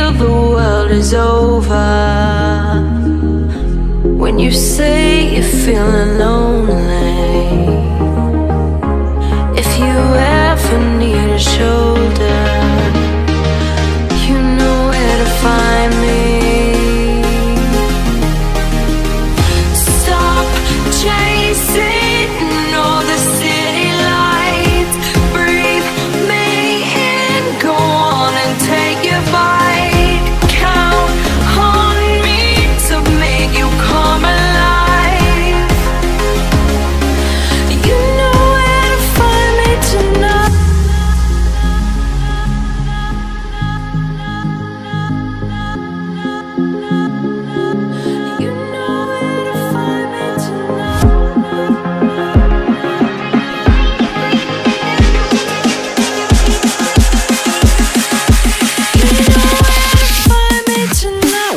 feel the world is over, when you say you're feeling lonely, if you ever need a shoulder, you know where to find me. Stop chasing all the city lights, breathe me in, go on and take your bite. Count on me to make you come alive. You know where to find me tonight. You know where to find me tonight. You know where to find me tonight.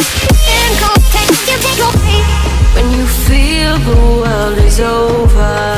When you feel the world is over,